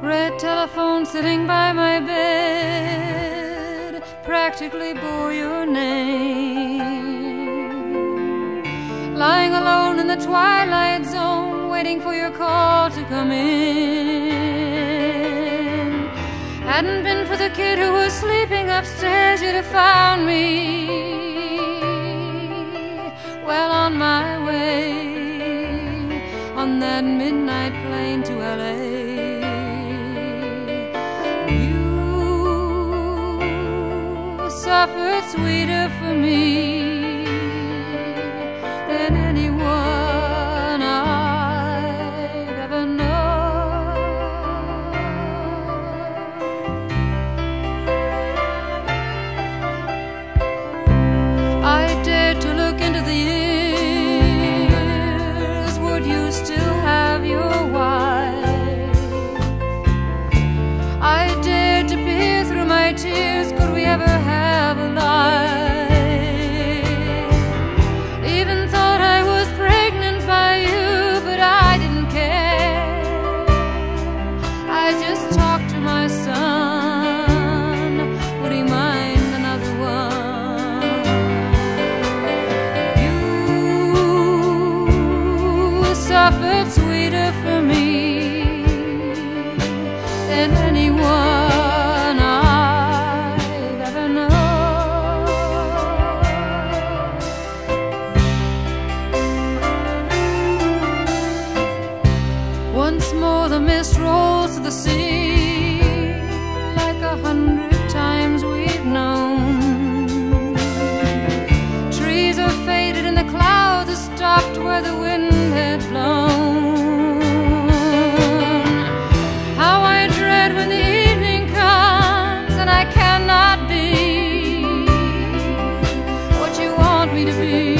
Red telephone sitting by my bed practically bore your name. Lying alone in the twilight zone, waiting for your call to come in. Hadn't been for the kid who was sleeping upstairs, you'd have found me well on my way on that midnight plane to LA. Suffered sweeter for me than anyone I've ever known. I dared to look into the years. Would you still have your wife? I dared to peer through my tears. Could we ever have a life? Even thought I was pregnant by you, but I didn't care. I just talked to my son. Would he mind another one? You suffered sweeter for me than anyone rolls to the sea like 100 times we've known. Trees are faded and the clouds are stopped where the wind had blown. How I dread when the evening comes and I cannot be what you want me to be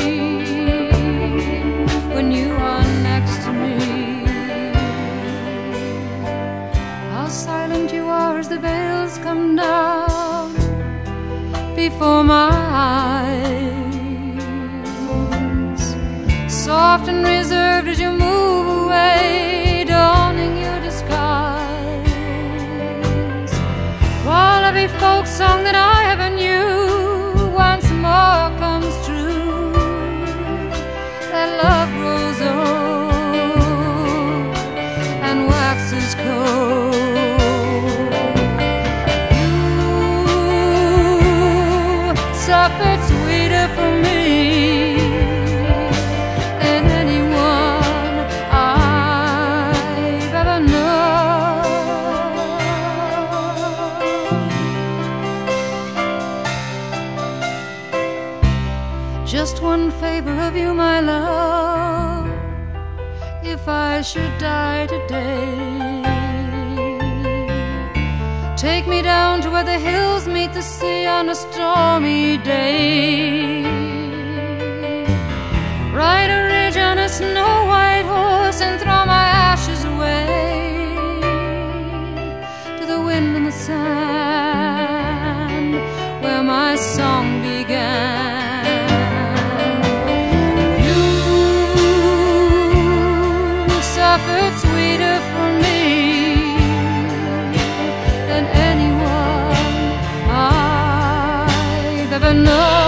when you are next to me. Silent you are as the veils come down before my eyes. Soft and reserved as you move away, donning your disguise. While every folk song that I ever knew once more comes true, that love grows old and waxes cold. Suffered sweeter for me than anyone I've ever known. Just one favor of you, my love, if I should die today. Take me down to where the hills meet the sea on a stormy day. Ride a ridge on a snow-white horse and throw my ashes away to the wind and the sand where my song began. You suffered sweeter for me than anyone I've ever known.